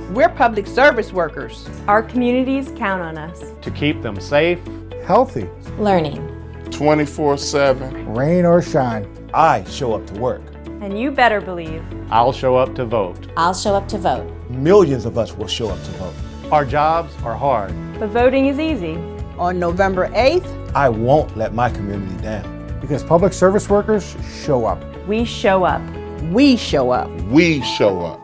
We're public service workers. Our communities count on us. To keep them safe, healthy, learning, 24/7, rain or shine. I show up to work. And you better believe I'll show up to vote. I'll show up to vote. Millions of us will show up to vote. Our jobs are hard, but voting is easy. On November 8th, I won't let my community down. Because public service workers show up. We show up. we show up. we show up.